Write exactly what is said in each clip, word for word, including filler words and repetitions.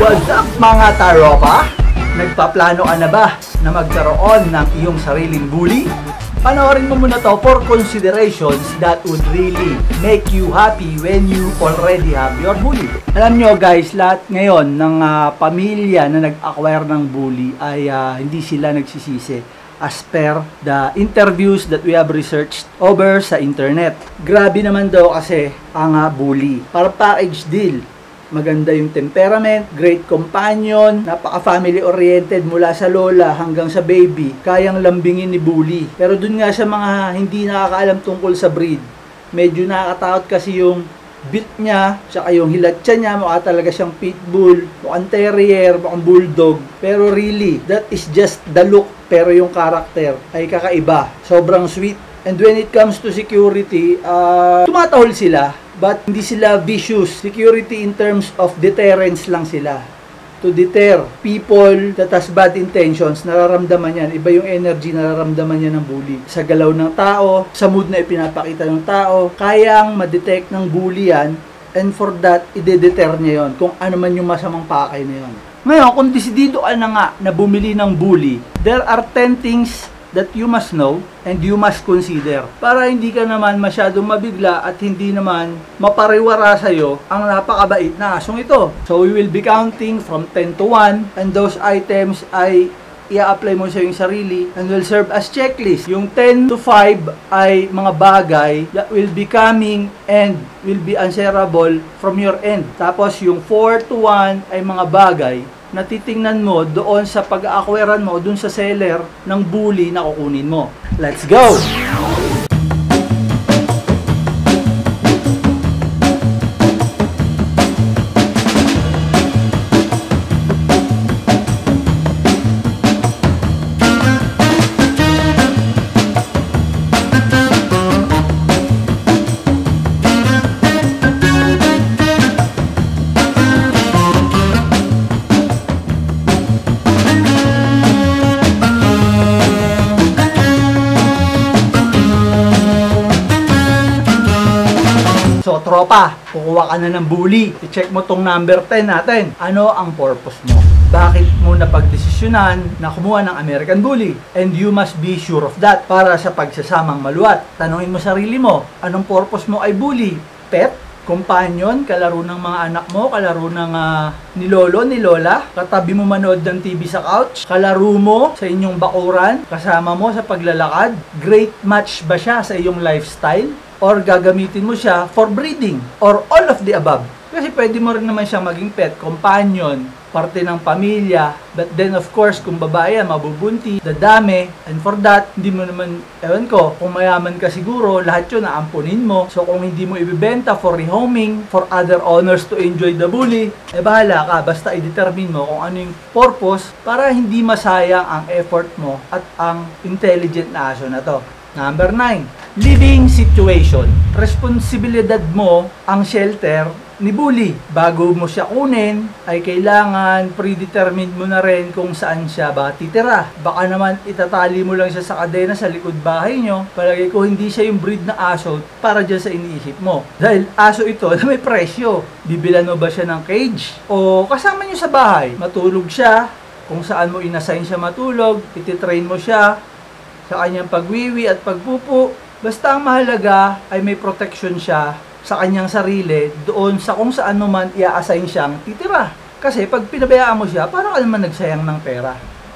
What's up mga taropa? Nagpaplano ka na ba na magkaroon ng iyong sariling bully? Panoorin mo muna to for considerations that would really make you happy when you already have your bully. Alam nyo guys, lahat ngayon ng uh, pamilya na nag-acquire ng bully ay uh, hindi sila nagsisisi as per the interviews that we have researched over sa internet. Grabe naman daw kasi ang uh, bully. Para package deal. Maganda yung temperament, great companion, napaka-family oriented mula sa lola hanggang sa baby, kayang lambingin ni bully. Pero dun nga sa mga hindi nakakaalam tungkol sa breed, medyo nakakatakot kasi yung build niya, tsaka yung hilatsa niya, mukha talaga siyang pitbull, mukhang terrier, mukhang bulldog. Pero really, that is just the look, pero yung character ay kakaiba. Sobrang sweet. And when it comes to security, uh, tumatahol sila, but hindi sila vicious. Security in terms of deterrence lang sila. To deter people that has bad intentions, nararamdaman yan. Iba yung energy nararamdaman yan ng bully. Sa galaw ng tao, sa mood na ipinapakita ng tao, kayang ma-detect ng bully yan, and for that, ide-deter niya yon kung ano man yung masamang pakay na yon. Ngayon, kung desidido ka na nga na bumili ng bully, there are ten things that you must know and you must consider para hindi ka naman masyadong mabigla at hindi naman mapariwara sa'yo ang napakabait na asong ito. So we will be counting from ten to one, and those items ay i-apply mo sa iyong sarili and will serve as checklist. Yung ten to five ay mga bagay that will be coming and will be answerable from your end. Tapos yung four to one ay mga bagay na titingnan mo doon sa pag-acquirean mo, doon sa seller ng bully na kukunin mo. Let's go! So, tropa, kukuha ka na ng bully. I-check mo tong number ten natin. Ano ang purpose mo? Bakit mo napagdesisyonan na kumuha ng American Bully? And you must be sure of that para sa pagsasamang maluwat. Tanungin mo sarili mo, anong purpose mo ay bully? Pet? Companion? Kalaro ng mga anak mo? Kalaro ng uh, ni lolo, ni lola? Katabi mo manood ng T V sa couch? Kalaro mo sa inyong bakuran? Kasama mo sa paglalakad? Great match ba siya sa iyong lifestyle? Or gagamitin mo siya for breeding, or all of the above. Kasi pwede mo rin naman siyang maging pet, companion, parte ng pamilya, but then of course, kung babae yan, mabubunti, dadami, and for that, hindi mo naman, ewan ko, kung mayaman ka siguro, lahat yun naampunin mo. So kung hindi mo ibibenta for rehoming, for other owners to enjoy the bully, eh bahala ka, basta i-determine mo kung ano yung purpose para hindi masayang ang effort mo at ang intelligent na aso na to. Number nine, living situation. Responsibilidad mo ang shelter ni bully. Bago mo siya kunin, ay kailangan predetermined mo na rin kung saan siya ba titira. Baka naman itatali mo lang siya sa kadena sa likod bahay nyo. Palagay ko hindi siya yung breed na aso para dyan sa iniisip mo. Dahil aso ito na may presyo. Bibilan mo ba siya ng cage? O kasama nyo sa bahay? Matulog siya. Kung saan mo inassign siya matulog, ititrain mo siya sa kanyang pagwiwi at pagpupo. Basta ang mahalaga ay may protection siya sa kanyang sarili doon sa kung saan mo man i-assign siyang titira. Kasi pag pinabayaan mo siya, parang ka naman nagsayang ng pera.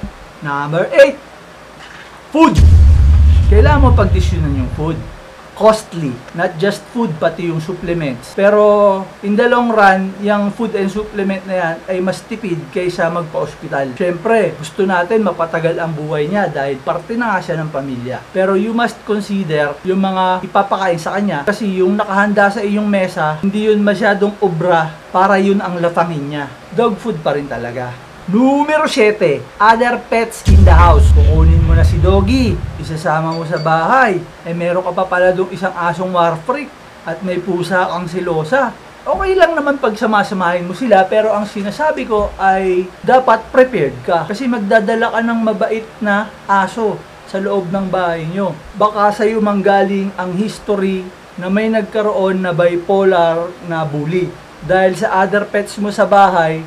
Number eight, food. Kailangan mo pagdesisyonan yung food. Costly, not just food, pati yung supplements. Pero in the long run, yung food and supplement na yan ay mas tipid kaysa magpa-hospital. Siyempre, gusto natin mapatagal ang buhay niya dahil parte na nga siya ng pamilya. Pero you must consider yung mga ipapakain sa kanya kasi yung nakahanda sa iyong mesa, hindi yun masyadong obra para yun ang lafangin niya. Dog food pa rin talaga. Numero seven, other pets in the house. Kukunin mo na si Doggy, isasama mo sa bahay. Eh meron ka pa pala doong isang asong war freak at may pusa kang silosa. Okay lang naman pag samasamahin mo sila, pero ang sinasabi ko ay dapat prepared ka. Kasi magdadala ka ng mabait na aso sa loob ng bahay nyo. Baka sa'yo manggaling ang history na may nagkaroon na bipolar na bully. Dahil sa other pets mo sa bahay,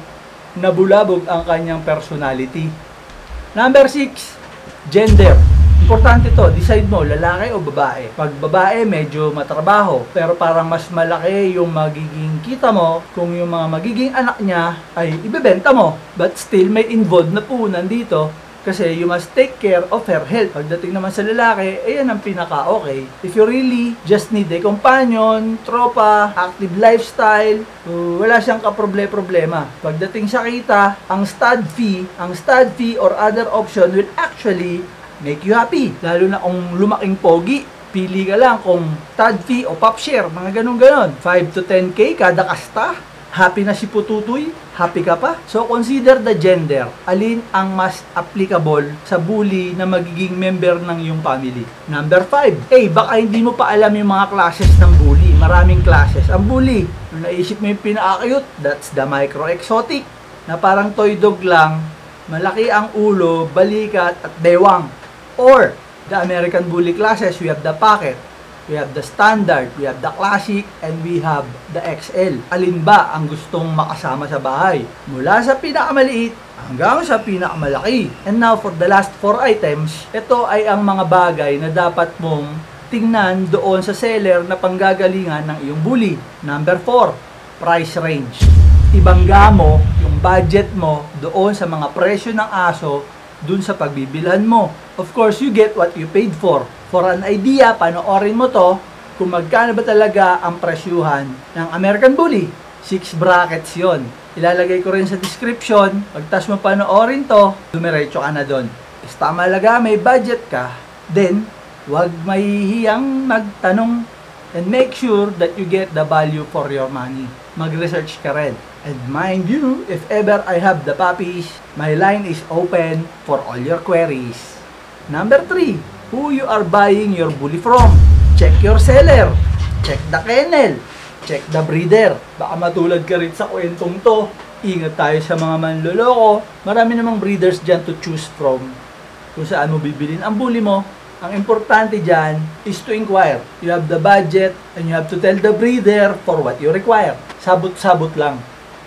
nabulabog ang kanyang personality. Number six, gender. Importante to, decide mo, lalaki o babae. Pag babae, medyo matrabaho, pero parang mas malaki yung magiging kita mo kung yung mga magiging anak niya ay ibebenta mo. But still, may involved na puhunan dito kasi you must take care of her health. Pagdating naman sa lalaki, ayan ang pinaka-okay. If you really just need a companion, tropa, active lifestyle, uh, wala siyang kaproble-problema. Pagdating sa kita, ang stud fee, ang stud fee or other option will actually make you happy. Lalo na kung lumaking pogi, pili ka lang kung stud fee o pop share, mga ganun-ganon. five to ten K kada kasta. Happy na si Pututoy? Happy ka pa? So, consider the gender. Alin ang mas applicable sa bully na magiging member ng iyong family? Number five. Eh, baka hindi mo pa alam yung mga classes ng bully. Maraming classes. Ang bully, kung naisip mo yung pinaka-cute, that's the micro-exotic. Na parang toy dog lang, malaki ang ulo, balikat, at bewang. Or, the American bully classes, we have the pocket. We have the standard, we have the classic, and we have the X L. Alin ba ang gustong makasama sa bahay? Mula sa pinakamaliit hanggang sa pinakamalaki. And now for the last four items, ito ay ang mga bagay na dapat mong tingnan doon sa seller na panggagalingan ng iyong bully. Number four, price range. Ibangga mo yung budget mo doon sa mga presyo ng aso doon sa pagbibilhan mo. Of course, you get what you paid for. For an idea, panoorin mo to kung magkano ba talaga ang presyuhan ng American Bully. Six brackets yon. Ilalagay ko rin sa description. Pagtas mo panoorin to, dumiretso ka na doon. Basta malaga may budget ka, then wag mahihiyang magtanong and make sure that you get the value for your money. Mag-research ka rin. And mind you, if ever I have the puppies, my line is open for all your queries. Number three, who you are buying your bully from. Check your seller. Check the kennel. Check the breeder. Baka matulad ka rin sa kwentong to. Ingat tayo sa mga manloloko. Marami namang breeders dyan to choose from. Kung saan mo bibilin ang bully mo. Ang importante dyan is to inquire. You have the budget and you have to tell the breeder for what you require. Sabot-sabot lang.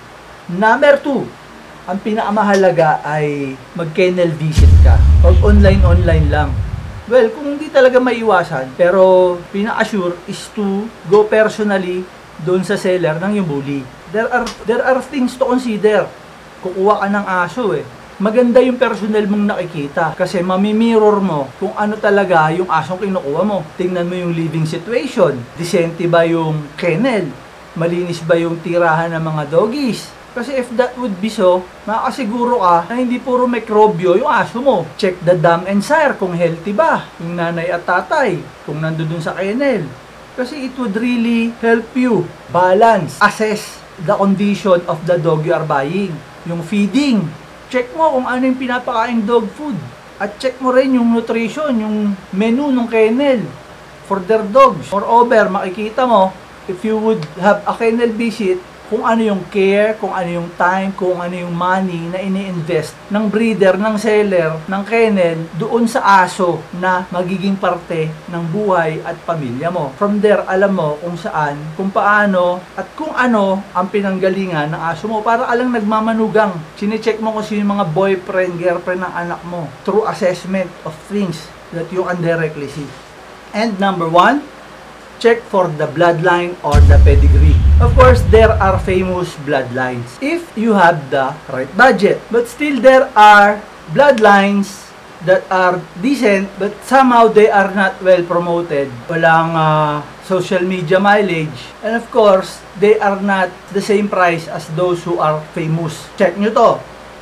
Number two, ang pinakamahalaga ay mag-kennel visit ka. Huwag online-online lang. Well, kung hindi talaga maiwasan, pero pinaka-sure is to go personally doon sa seller ng yung bully. There are, there are things to consider. Kukuha ka ng aso eh. Maganda yung personal mong nakikita kasi mamimirror mo kung ano talaga yung asong kinukuha mo. Tingnan mo yung living situation. Decente ba yung kennel? Malinis ba yung tirahan ng mga doggies? Kasi if that would be so, makakasiguro ka na hindi puro mikrobyo yung aso mo. Check the dam and sire kung healthy ba yung nanay at tatay, kung nandun sa kennel. Kasi it would really help you balance, assess the condition of the dog you are buying. Yung feeding, check mo kung ano yung pinapakain dog food. At check mo rin yung nutrition, yung menu ng kennel for their dogs. Moreover, makikita mo, if you would have a kennel visit, kung ano yung care, kung ano yung time, kung ano yung money na ini-invest ng breeder, ng seller, ng kennel, doon sa aso na magiging parte ng buhay at pamilya mo. From there, alam mo kung saan, kung paano, at kung ano ang pinanggalingan ng aso mo. Para ka lang nagmamanugang. Sine-check mo kung sino yung mga boyfriend, girlfriend ng anak mo through assessment of things that you can directly see. And number one, check for the bloodline or the pedigree. Of course, there are famous bloodlines if you have the right budget. But still, there are bloodlines that are decent but somehow they are not well promoted. Walang uh, social media mileage. And of course, they are not the same price as those who are famous. Check nyo to.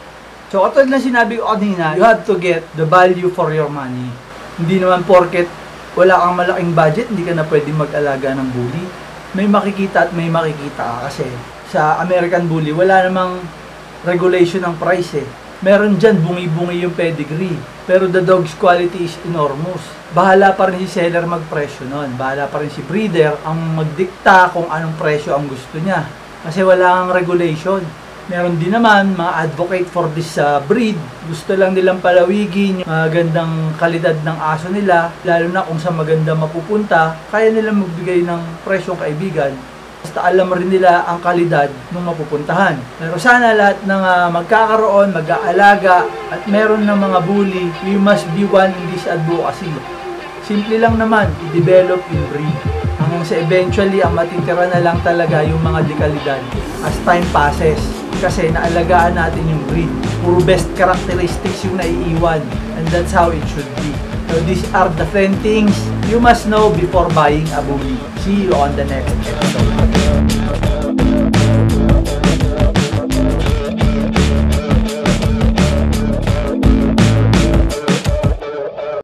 So, katulad na sinabi ko kanina, you have to get the value for your money. Hindi naman porket wala kang malaking budget, hindi ka na pwedeng mag-alaga ng bully. May makikita at may makikita ka kasi sa American Bully, wala namang regulation ng price eh. Meron dyan, bungi-bungi yung pedigree. Pero the dog's quality is enormous. Bahala pa rin si seller magpresyo nun. Bahala pa rin si breeder ang magdikta kung anong presyo ang gusto niya. Kasi wala kang regulation. Meron din naman mga advocate for this uh, breed. Gusto lang nilang palawigin yung magandang kalidad ng aso nila. Lalo na kung sa maganda mapupunta, kaya nilang magbigay ng presyong kaibigan. Basta alam rin nila ang kalidad ng mapupuntahan. Pero sana lahat ng uh, magkakaroon, mag-aalaga, at meron ng mga bully, we must be one in this advocacy. Simple lang naman, i-develop yung breed. Hanggang sa eventually, ang matitira na lang talaga yung mga dekalidad as time passes. Kasi naalagaan natin yung breed. Puro best characteristics yung naiiwan. And that's how it should be. So these are the ten things you must know before buying a bully. See you on the next episode.